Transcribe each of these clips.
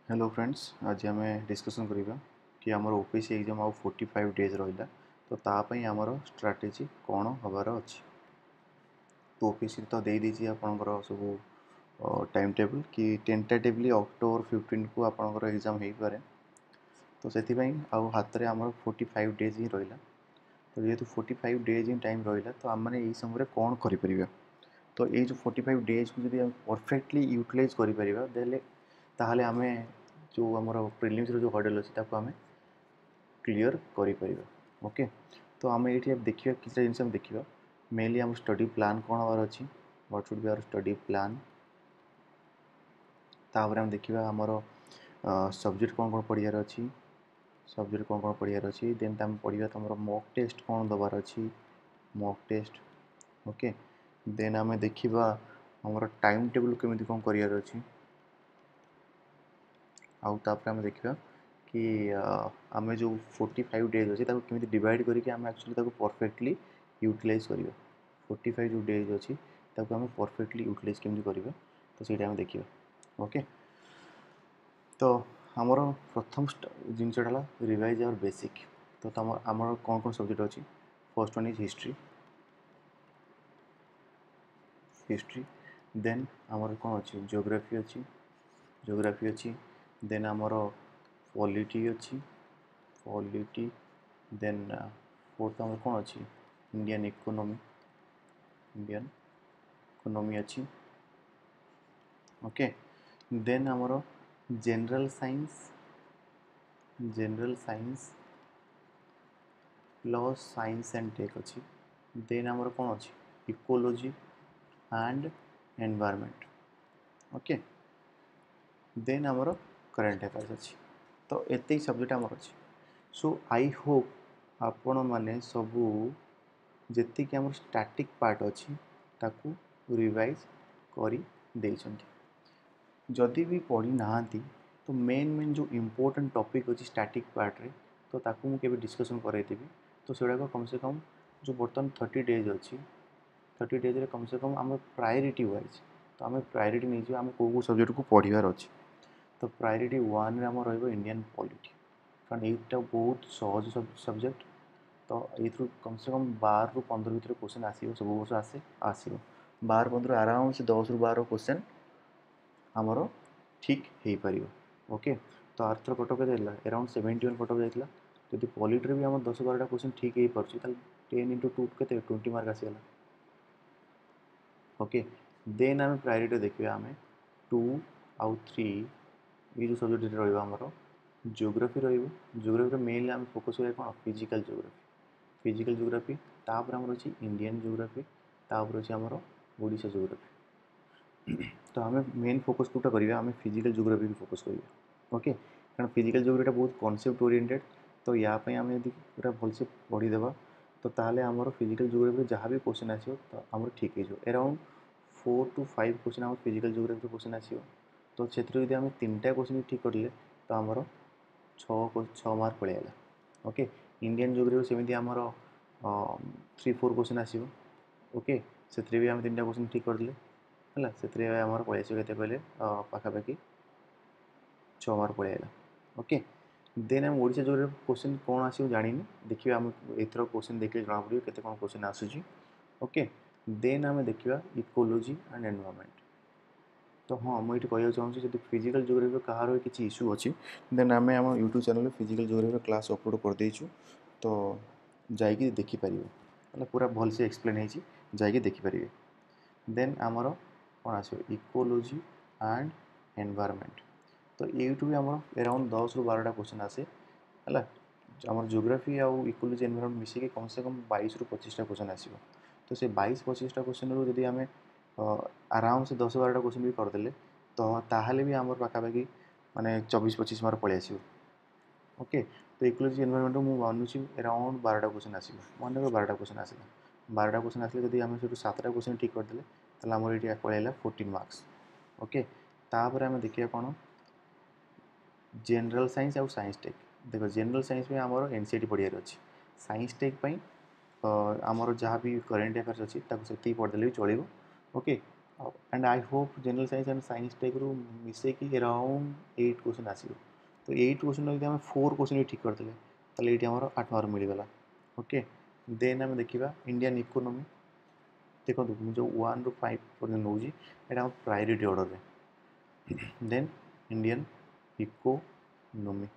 Hello friends, आज आम discussion करवा कि आमर ओपीसी एग्जाम आउ 45 डेज रहा तो तापाई आमर स्ट्राटेजी कौन हबार अच्छी। तो ओपीसी तो दे दीजिए आपंकर सब टाइम टेबल कि टेंटेटिवली अक्टोबर 15 को आपंकर एग्जाम हो पारे। तो से हाथ में आम 45 डेज ही रहा। तो जेहेतु 45 डेज ही टाइम रहा तो आम मैंने समय कौन कर तो ये जो 45 डेज को जब परफेक्टली यूटिलाइज कर आम जो आम प्रिलिम्स जो हर्डल अच्छी आम क्लीयर कर। ओके, तो आम ये देखिए किसी जिन देखा मेनली आम स्टडी प्लान कौन हबार अच्छी, what should be our study plan. तापर आम देखा आमर सब्जेक्ट कौन कौन पढ़ार अच्छी, सब्जेक्ट कौन कौन पढ़ार अच्छी। देन आम पढ़ा तुम मॉक टेस्ट कौन दबार अच्छी, मॉक टेस्ट। ओके, देन आम देखा आमर टाइम टेबल केमी कौन करार अच्छी। आउे आम देखा कि आम जो 45 डेज अच्छे कमी डिवाइड करके आम एक्चुअली परफेक्टली यूटिलाइज कर 45 जो डेज अच्छी आम परफेक्टली यूटिलाइज केमी कर तो सही देखा। ओके, तो आमर प्रथम जिनसा रिवाइज आवर बेसिक। तो आमर कौन कौन सब्जेक्ट अच्छी, first one is history, history. Then आमर कौन अच्छी जियोग्राफी अच्छी, जियोग्राफी अच्छी। देन आमर पॉलिटी अच्छी, पॉलिटी। देन फोर्थ आमर कौन अच्छी इंडियन इकोनॉमी, इंडियन इकोनॉमी अच्छी। ओके, देन आमर general science, general science plus science and tech अच्छी। देन आमर कौन अच्छी ecology and environment. Okay, then आमर करेंट अफेयर्स अच्छी। तो एत सब्जेक्ट आमर अच्छी। सो आई होप आपण मैंने सबू जी आम स्टैटिक पार्ट अच्छी ताकू रिवाइज कर जदि भी पढ़ी ना तो मेन मेन जो इम्पोर्टेंट टॉपिक अच्छी स्टैटिक पार्ट रे तो ताकू मुझे डिस्कसन कराइदेवी। तो से कम से कम जो बर्तमान 30 डेज अच्छी 30 डेज कम से कम आम प्रायोरीटी वाइज तो आम प्रायोरीटी नहीं आम कौ सब्जेक्ट को पढ़ार अच्छी। तो प्रायोरीटी 1 आम इंडियन पॉलिटी कारण यहाँ बहुत सहज सब्जेक्ट। तो ये कम से कम 12 ରୁ 15 भितर क्वेश्चन आसो, सब वर्ष आसे आसो 12-15 आराम से 10 ରୁ 12 क्वेश्चन आमर ठीक हो पार। ओके, तो आर्थर कटअफ अराउंड 71 कटअफ जाता। जब पॉलिटी भी आम 10-12टा क्वेश्चन ठीक हो पार्टी 10 × 2 के 20 मार्क आसीगला। ओके, देन आम प्रायोरीटी देखिए आम 2 आउ 3 ये जो सब्जेक्ट रमर जियोग्राफी जियोग्राफी मेनली आम फोकस करें कौन फिजिकल जियोग्राफी, फिजिकल जियोग्राफी। तापर आमर अच्छी इंडियन जियोग्राफी, तापर अच्छी आमर ओडिशा जियोग्राफी। तो आम मेन फोकस कोटा करिया आम फिजिकल जियोग्राफी फोकस करिया। ओके, कारण फिजिकल जियोग्राफी बहुत कॉन्सेप्ट ओरिएंटेड। तो यापाई आम यदि पूरा भलसे पढ़ीदेवा तो ताहले आमर फिजिकल जियोग्राफी जहाँ भी क्वेश्चन आसो तो आमर ठीक हो अराउंड 4 to 5 क्वेश्चन आम फिजिकल जियोग्राफी क्वेश्चन आसो। तो से आम 3टा क्वेश्चन ठीक करें तो आमर 6 मार्क पड़ेगा। ओके, इंडियन जियोग्राफी सेमती आमर 3-4 क्वेश्चन आसो। ओके, से भी आम 3टा क्वेश्चन ठीक करदे है से आमर पलि आस कहले पाखापाखि 6 मार्क पड़ेगा। ओके, देन आम ओडिशा जियोग्राफी क्वेश्चन कौन आसो जानी देखिए आम एथर क्वेश्चन देखिए जना पड़े केते कौन क्वेश्चन आसूची। ओके, देन आम देखा इकोलॉजी एंड एनवायरनमेंट। तो हाँ मुझे कहना चाहूँगी जब फिजिकल जियोग्राफी कहार किसी इश्यू अच्छी देन आम आम YouTube channel physical geography class upload कर देचु। तो जाइए देखिपारे है पूरा भलसे एक्सप्लेन होती जाइए देखिपारे। देन आमर कौन आस इकोलॉजी एंड एनवायरनमेंट। तो यूट्यूब भी आम अराउंड 10 ରୁ 12टा क्वेश्चन आसे है आम जियोग्राफी आउ इकोलॉजी एनवायरनमेंट मिसिक कम से कम 22 ରୁ 25टा क्वेश्चन आसो। तो से 22-25टा क्वेश्चन रू जब आम आराम से 10-12टा क्वेश्चन भी करदे तो ताहले भी आम पाखापाखि माने 24-25 मार्क पलि आस। ओके, तो इकोलॉजी एनवायरनमेंट मुझे मानुची अराउंड 12टा क्वेश्चन आसो मन 12टा क्वेश्चन आसला 12टा क्वेश्चन आसले जब आम से 7टा क्वेश्चन ठीक करदे तो आम ये पलैला 14 मार्क्स। ओके, तापर आम देखिए कौन जनरल साइंस आउ साइंस टेक। देखो जनरल साइंस में आमर एनसीईआरटी पढ़ार अच्छी, साइंस टेक आमर जहाँ भी करेन्ट अफेयर्स अच्छी से पढ़देले भी चलो। Okay, and I hope general science and science tech रु मिसे कि अराउंड 8 क्वेश्चन आसीबो तो 8 क्वेश्चन यदि आम 4 क्वेश्चन भी ठीक करदे ताले ये आमर 8 मार्क मिलगला ओके देन आम देखा इंडियन इकोनॉमी देखो जो 1 ରୁ 5 पर्यंत नौजी एटा हम प्रायोरिटी ऑर्डर रे देन इंडियन इकोनॉमी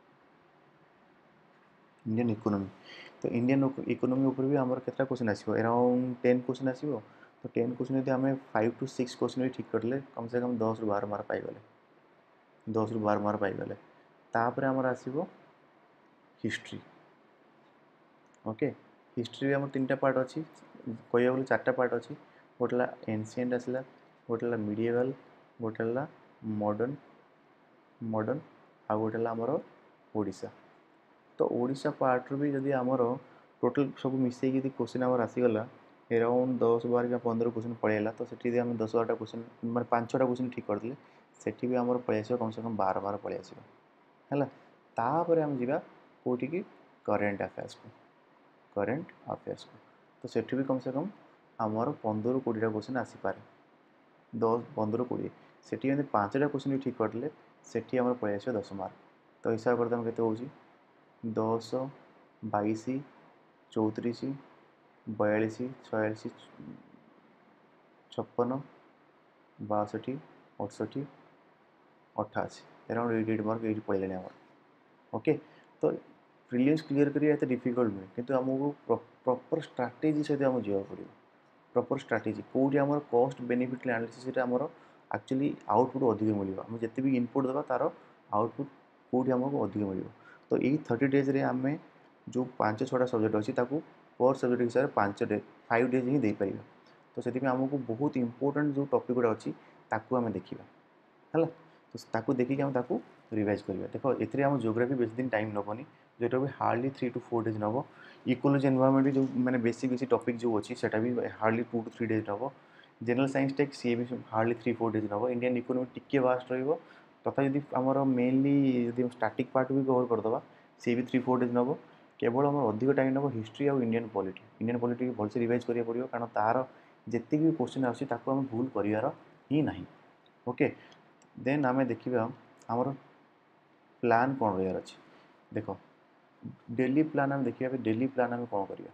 तो इंडियन इकोनॉमी ऊपर भी आमर केतना क्वेश्चन आसीबो अराउंड 10 क्वेश्चन आसीबो तो 10 क्वेश्चन यदि आम 5 to 6 क्वेश्चन भी ठीक करले कम से कम 10 ରୁ 12 मार्क पाइगले 10 ରୁ 12 मार्क पाइगले तापर आमर आसीबो हिस्ट्री ओके हिस्ट्री आम 3टा पार्ट अच्छी कह बोले 4टा पार्ट अच्छी गोटे एनसीएंट आसला गोटे मिडिएवल गोटे मॉडर्न मॉडर्न आ गोटे आमर ओडिशा तो ओडिशा पार्ट भी जदि आमर टोटल सब मिसई यदि क्वेश्चन आमर आसीगला अराउंड 10 12 या 15 क्वेश्चन पड़ेगा तो सेठी आम 10 12टा क्वेश्चन माने 5-6टा क्वेश्चन ठीक करदे सेठी भी आमर पड़े आसो कम से कम 12 मार्क पड़े आसो है तापर आम जा कौटी की करेन्ट अफेयर्स को तो सेठी भी कम से कम आमर 15 ରୁ 20टा क्वेश्चन आसीपारे 10 15 20 सेठी यदि 5टा क्वेश्चन भी ठीक करदे सेठी आमर पड़े आसो 10 मार्क तो हिसाब करते केते होउची 10 22 34 42 46 56 62 68 88 अराउंड 88 मार्क ये पड़े ओके तो प्रिलिम्स क्लियर करिया एते डिफिकल्ट नुहे किंतु हमको प्रॉपर स्ट्रैटेजी सहित आम जा पड़ो प्रॉपर स्ट्रैटेजी कौटी आमर कॉस्ट बेनिफिट एनालिसिस आमर एक्चुअली आउटपुट अधिक मिल आम जिते भी इनपुट देवा तार आउटपुट कौटी आमको अधिक मिल तो यही 30 डेज रे आम जो 5-6टा सब्जेक्ट अच्छी पर सब्जेक्ट हिसाब से 5 डेज ही दे पार तो से आमको बहुत इंपोर्टेंट जो टॉपिक गुड़ा अच्छी आम देखा है तो ताकू देखिए आम ताकू रिवाइज करिया देखो एथरे हम ज्योग्राफी बेसी दिन टाइम नबनी जोटा भी हार्डली 3 to 4 डेज नब इकोलॉजी एनवायरनमेंट जो माने बेसिक टॉपिक जो अच्छी सेटा भी हार्डली 2 to 3 डेज नब जनरल साइंस टेक सी भी हार्डली 3-4 डेज नब इंडियन इकोनॉमी टिके वास्ट रहिबो तथा यदि आमर मेनली यदि स्टैटिक पार्ट भी कवर करदबा सी भी 3-4 डेज नब केवल आम अधिक टाइम नब हिस्ट्री और इंडियन पॉलिटी भलसे रिवाइज करिया पड़िबो कारण तार जेतिक भी क्वेश्चन आछि ताको हम भूल करियार ही नाही ओके देन आम देखा आमर प्लान कौन रही अच्छे देख डेली प्लान आम देखिए डेली प्लान आम कौन करिया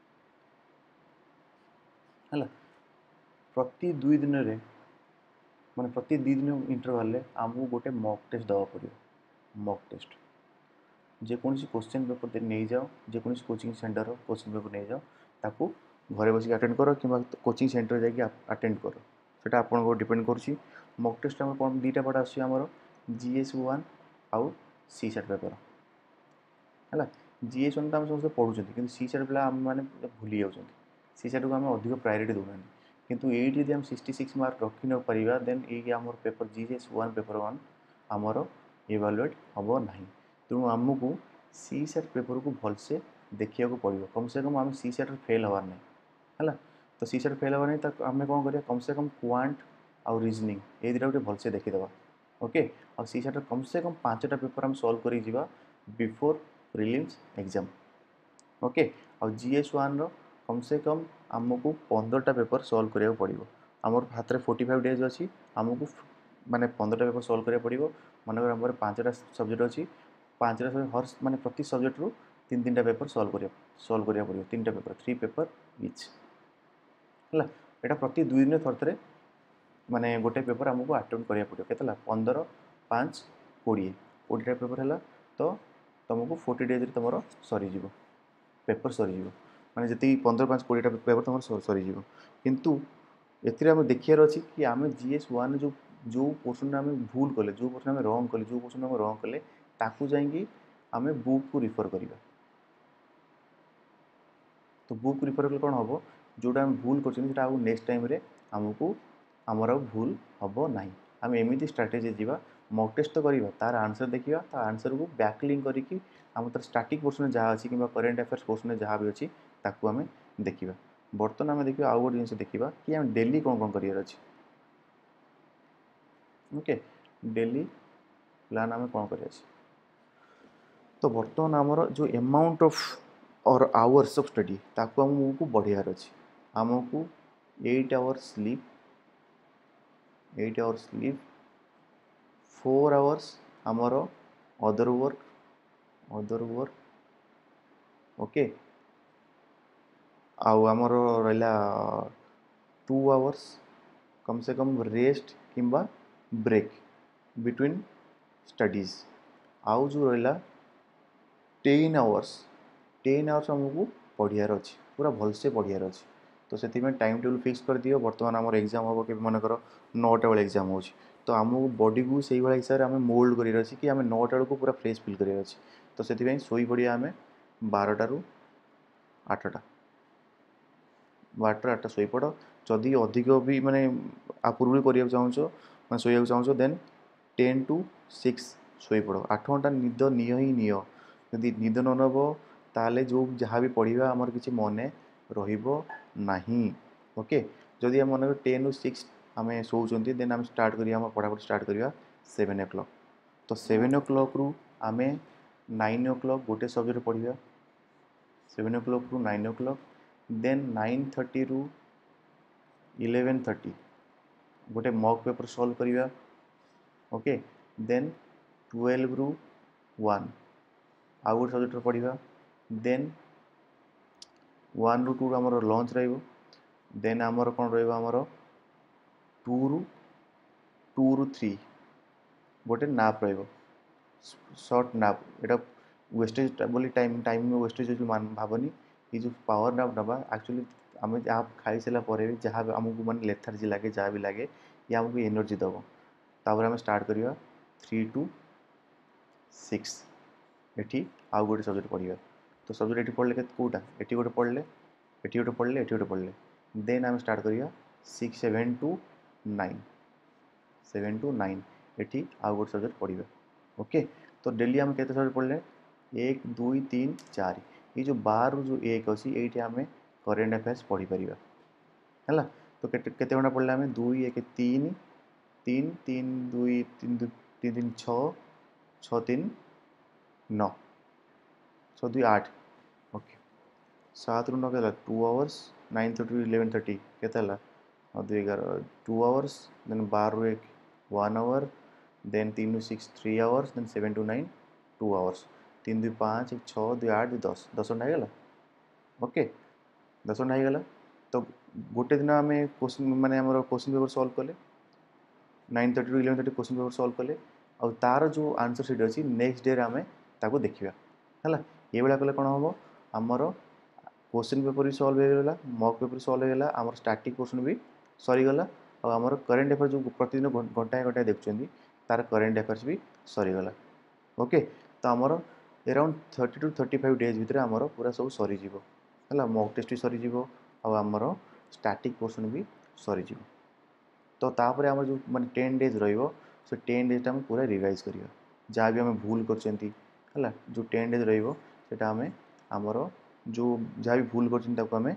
है प्रति 2 दिन रे माने प्रति 2 दिन इंटरवल रे आमको गोटे मॉक टेस्ट दवा पड़ो मॉक टेस्ट जेकोसी क्वेश्चन पेपर नहीं जाओ जेकोसी कोचिंग सेंटर क्वेश्चन पेपर नहीं जाओ ताकू घरे बस अटेंड करो कि कोचिंग सेंटर जाकि अटेंड करो सेटा आपन डिपेंड करुच्ची मॉक टेस्ट आम कौन 2टा पार्ट आमर GS1 आउ सी सेट पेपर है GS1 तो आम समस्त पढ़ुं कि सी सेट पे आम मैंने भूली जाऊँ सी सेट को आम अधिक प्रायोरिटी दूना किंतु ये आम 66 मार्क रखी न पार देन ये आम पेपर GS1 पेपर 1 आमर इवालुएट हम ना तेणु आमको सी सेट पेपर को भलसे देखा पड़ो कम से कम आम सी सेट फेल हबार नहीं है तो सी सेट फेल हबार नहीं आम कौन करिया कम से कम क्वांट आउ रीजनिंग ये दुटा गोटे भलसे देखीदे ओके और सी सेट कम से कम 5टा पेपर आम सॉल्व कर बिफोर प्रीलिम्स एग्जाम ओके और GS1 रो कम से कम आमको 15टा पेपर सॉल्व करिया पड़ो आमर हाथ में 45 डेज अच्छी आमको माने 15टा पेपर सॉल्व करिया पड़ो मनकर आम 5टा सब्जेक्ट अच्छी 5टा हर माने प्रति सब्जेक्ट रू 3-3टा पेपर सॉल्व करिया पड़ो 3टा पेपर 3 पेपर इच है यहाँ प्रति 2 दिन थरे माने गोटे पेपर आमको अटेम्प्ट करिया पड़ो केतला 15 5 20टा पेपर है तो तुमको 40 डेज तुम सरीज पेपर सरीज माने जी 15 5 20टा पेपर तुम सरीज किंतु एथिरे आम देखार अच्छी कि आम GS1 जो पोर्सन आम भूल कले जो पोर्सन आम रंग कले जो पोर्सन आम रंग कले ताकू जाइए आम बुक को रिफर करिया तो बुक रिफर कले कौन हम जोटा आम भूल कर नेक्स्ट टाइम रे आमको आमर भूल हम ना आम एमती स्ट्राटेजी जीवा मॉक टेस्ट तो करवा तार आंसर देखा तार आंसर को बैकलिंक करके आम तार स्टैटिक पोर्सन जहाँ अच्छी कि करेन्ट अफेयर्स पोर्सन जहाँ भी अच्छी ताकू आम देखा बर्तमान आम देखा आउ गोटे जिन देखा कि आम डेली कौन कौन करार अच्छी ओके डेली प्लान आम कौन कर तो बर्तमान आमर जो अमाउंट ऑफ और आवर्स ऑफ स्टडी ताकू आमको बढ़ियार अच्छी आमको 8 hours sleep 8 hours sleep 4 hours आमर अदर वर्क ओके आमर रहा 2 आवर्स कम से कम रेस्ट किंबा ब्रेक बिटवीन स्टडीज आउ जो रहा 10 आवर्स आमको पढ़ार अच्छे पूरा भलसे पढ़ार अच्छे तो से टाइम टेबल फिक्स कर दियो बर्तमान आम एग्जाम हम कि मनकर 9टा बेले एग्जाम हो तो आमको बॉडी को से भाई हिसाब से आम मोल्ड कर कि आम 9टा बेलू पूरा फ्रेश फिल कर तो से शोई पड़ा आम 12टारू 8टा 12टा 8टा शोपड़ जदि अधिक भी माने आ पूर्व करने चाहो मैं शोया चाहो देन 10 to 6 शोपड़ 8 घंटा निद निह ही निह जदि निद न नब ताले जो जहाँ भी पढ़ा आमर किसी मन रही ओके जदि आम मन 10 to 6 आम शोचती देन आम स्टार्ट करिया पढ़ापढ़ी स्टार्ट करिया 7 o'clock तो 7 o'clock रु आम 9 o'clock गोटे सब्जेक्ट पढ़ा 7 o'clock रु 9 o'clock देन 9:30 रु 11:30 गोटे मॉक पेपर सॉल्व करिया ओके देन 12 रु 1 आउ गोटे सब्जेक्ट पढ़ा देन 1 रु 2 आमर लंच रहिबो देन आमर कौन रहिबो आमर 2 रु 3 गोटे नाप रहिबो शॉर्ट नाप एटा वेस्टेज बोली टाइम वेस्टेज भावनी ये जो पावर नाप नवा एक्चुअली आम आप खाई सारा पर भी जहाँ आमको माने लेथार्जी लगे जहाँ भी लगे ये आमको एनर्जी दब तापर आम स्टार्ट करिया 3 to 6 एटी आउ गोटे सब्जेक्ट पढ़ा तो सब्जेक्ट ये पढ़ले कौटा ये गोटे पढ़ले ये गोटे पढ़ले ये गोटे पढ़ले देन आम स्टार्ट करिया 7 to 9 एटी आउ गोटे सब्जेक्ट पढ़ा ओके तो डेली आम केते सब्जेक्ट पढ़ले 1 2 3 4 ये जो 12 जो 1 अच्छी ये आम करेन्ट अफेयर्स पढ़ी पार है तो केते घंटा पढ़ले आम 2 1 3 3 3 2 3 3 3 6 6 3 9 6 2 8 ओके 7 रु 9 के 2 आवर्स 9:30 to 11:30 केते 2 11 2 आवर्स देन 12 रु 1 1 hour then 3 to 6 3 hours then 7 to 9 2 hours 3 2 5 6 2 8 10 10 घंटा होगा ओके 10 घंटा होगा तो गोटे दिन आम क्वेश्चन माने आमर क्वेश्चन पेपर सॉल्व कले 9:30 to 11:30 क्वेश्चन पेपर सॉल्व कले और तार जो आंसर सीट अच्छी नेक्स्ट डे आम ताको देखा है ये भाया कले कौन हम आमर क्वेश्चन पेपर भी सॉल्व होगा मॉक पेपर सॉल्व होगा आमर स्टैटिक पोर्शन भी सरीगला और आमर करेन्ट अफेयर जो प्रतिदिन घंटाए घंटाए देखुं तार करेन्ट अफेयर्स भी सरीगला ओके तो आमर अराउंड 30 to 35 डेज भितर आमर पूरा सब सरीज है मॉक टेस्ट भी सरीज आमर स्टैटिक पोर्शन भी सरीज तो तापर आम जो माने 10 डेज रो 10 डेज आम पूरा रिवाइज करिया जहाँ भी आम भूल करचंती है जो 10 डेज रो आमर जो जहाँ भी भूल कर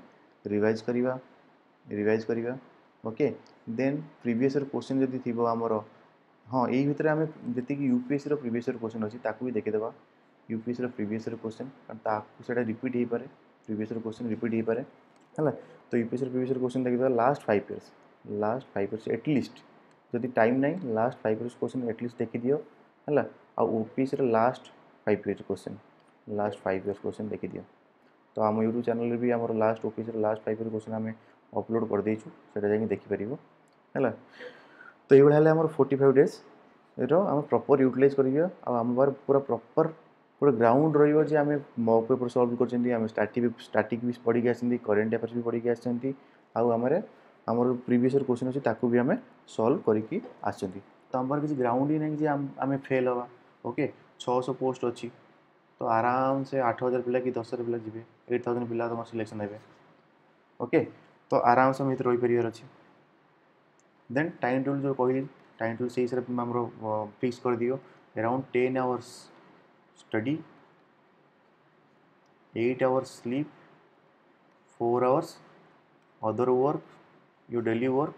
रिवाइज करिया ओके देन प्रीवियस क्वेश्चन जदि थी आमर हाँ यही भितर आम जी यूपीएससी प्रीवियस क्वेश्चन अच्छी ताकू भी देखीदे यूपीएससी प्रीवियस क्वेश्चन कारण रिपीट हो पारे प्रीवियस क्वेश्चन रिपीट हो पारे है तो यूपीएससी प्रीवियस क्वेश्चन देखिए लास्ट 5 इयर्स एटलिस्ट जदि टाइम नहीं लास्ट 5 इयर्स क्वेश्चन एटलिस्ट देखी दियो है ओपीएससी लास्ट 5 इयर्स क्वेश्चन देखी दियो तो आम यूट्यूब चैनल भी आम last OPSC last 5 years question आम अपलोड कर देचु से देखिपर है तो ये आम 45 डेज आम प्रॉपर यूटिलाइज करिया आम पूरा प्रॉपर पूरा ग्राउंड रही जे आम मॉक पेपर सॉल्व कर स्टैटिक भी पढ़ी आसती करेन्ट अफेयर्स भी पढ़ी आसती आमर प्रीवियस क्वेश्चन अच्छी ताकू भी आम सॉल्व करके आसती तो आम किसी ग्राउंड ही नहीं कि आम फेल हवा ओके 600 पोस्ट अच्छी तो आराम से 8000 पिला कि 10,000 पिला जी 8,000 पिला तुम सिलेक्शन हे ओके तो आराम से रही पार अच्छे देन टाइम टेबल जो कहली टाइम टेबल से हिसाब से आम फिक्स कर दियो around 10 hours study 8 hours sleep 4 hours other work your daily work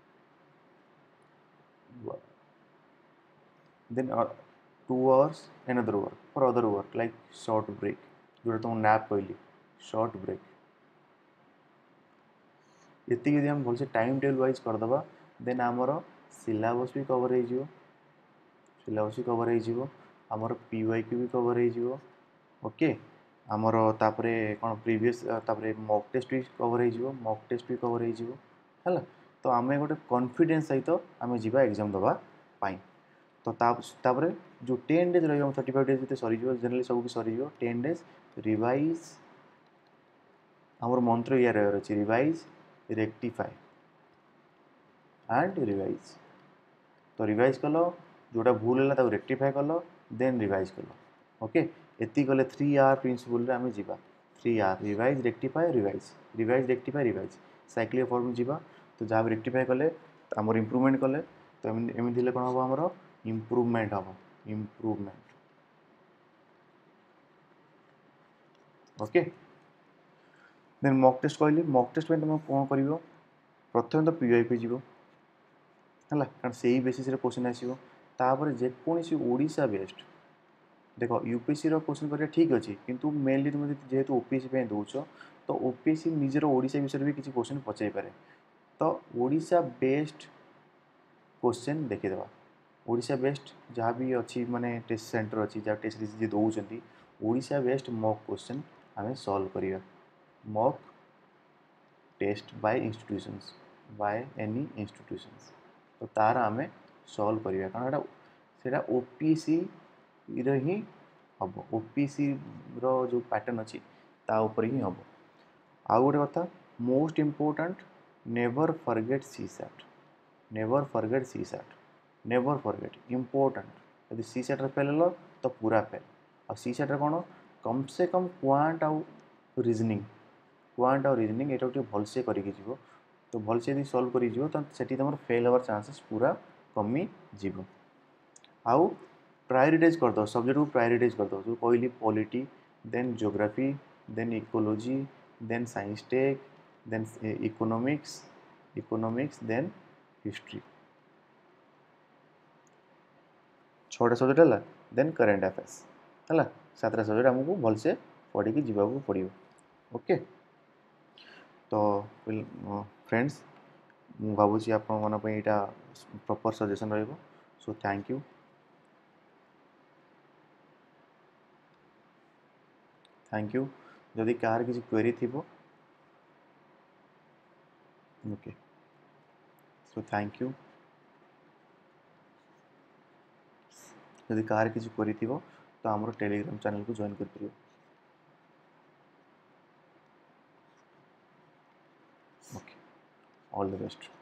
then 2 hours another work for other work like short break जो तुम नैप कहली शॉर्ट ब्रेक ये हम भलसे टाइम टेबल वाइज करदे देन आमर सिलेबस भी कवर हो सिलेबस भी कवर हो आमर पीवाईक्यू भी कवर हो ओके आमर तापरे कौन प्रीवियस तापरे मॉक टेस्ट भी कवर हो मॉक टेस्ट भी कवर हो तो आम गोटे कॉन्फिडेंस सहित आम जा एग्जाम दवा पाई तो तापरे जो 10 डेज रही 35 डेज जो सरी जनरली सब कि सरी 10 डेज रिवाइज आमर मंत्र या रही अच्छे रिवाइज रेक्टिफाई एंड रिवाइज तो रिवाइज कल जोटा भूल है रेक्टिफाई कल देन रिवाइज कल ओके एति कले 3R प्रिंसिपल आम जा 3R revise rectify revise revise rectify revise cyclic form जा तो जहाँ भी रेक्टिफाई कले आमर इम्प्रूवमेंट कले तो एमती कौन हम आमर इम्प्रूवमेंट हम improvement okay then mock test कहली मॉक टेस्ट में तुम कौन कर प्रथम तो पीआईपी जीव है कारण से ही बेसिस क्वेश्चन आसो तापर जेकोसी ओडिशा बेस्ट देख यूपीएससी क्वेश्चन करा ठीक अच्छे किंतु मेनली तुम जेहेतु ओपीएससी दौच तो ओपीएससी निजर ओडिशा विषय भी किसी क्वेश्चन पचाई पारे तो ओडिशा बेस्ट क्वेश्चन देखीदे ओडिशा बेस्ट जहाँ भी अच्छी माने टेस्ट सेंटर अच्छी जहाँ टेस्ट जी दौरान ओडिशा बेस्ट मॉक क्वेश्चन आम सॉल्व करिया mock test by institutions by any institutions तो तार आम सॉल्व करिया कारण सेटा ओपीएससी ही हम ओपीएससी जो पैटर्न अच्छी ताऊपर ही हम आउ गोटे कथा most important never forget CSAT never forget CSAT never forget important यदि सीसैट फेल हो तो पूरा फेल आ सीसैट कौन कम से कम क्वांट आउ रीजनिंग क्वांट आउ रीजनिंग ये भलसे करके तो भलसे यदि सॉल्व कर तो सेठी तुम फेल हबार चांसेस पूरा कमी जीव आउ प्रायोरिटाइज करदो सब्जेक्ट को प्रायोरिटाइज करदो जो कहली polity then geography then ecology then science tech then economics then history 6टा सब्जेक्ट है देन करंट अफेयर्स है 7टा सब्जेक्ट आमको भलसे पढ़ी जावाक पड़ो ओके तो फ्रेंड्स मु भावुँ आपण यहाँ प्रॉपर सजेशन रही सो थैंक यू जदि कहार किसी क्वेरी थी ओके सो थैंक यू जदि कहार किसी क्वेरी थी तो आमर टेलीग्राम चैनल को जॉइन कर ओके ऑल द बेस्ट।